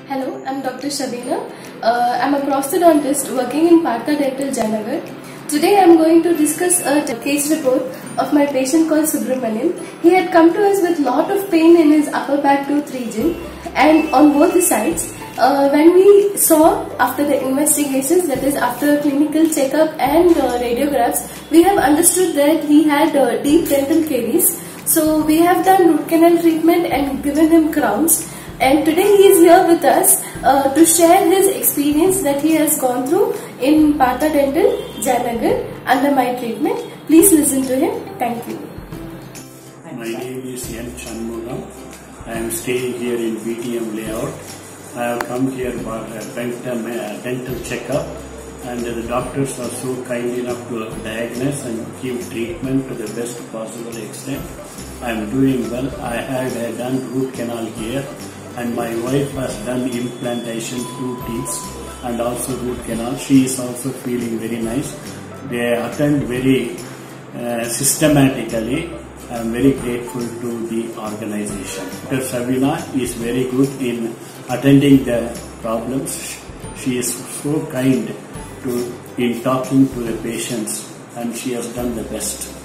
Hello, I'm Dr. Shabina. I'm a prosthodontist working in Partha Dental II. Today I'm going to discuss a case report of my patient called Subramanian. He had come to us with lot of pain in his upper back tooth region and on both the sides. When we saw after the investigations, that is after clinical checkup and radiographs, we have understood that he had deep dental caries. So we have done root canal treatment and given him crowns. And today he is here with us to share his experience that he has gone through in Partha Dental, Janagar under my treatment. Please listen to him. Thank you. My name is N. Chanmugam. I am staying here in BTM layout. I have come here for a dental checkup, and the doctors are so kind enough to diagnose and give treatment to the best possible extent. I am doing well. I had done root canal here, and my wife has done implantation 2 teeth and also root canal. She is also feeling very nice. They attend very systematically. I am very grateful to the organization. Dr. Sabina is very good in attending the problems. She is so kind in talking to the patients, and she has done the best.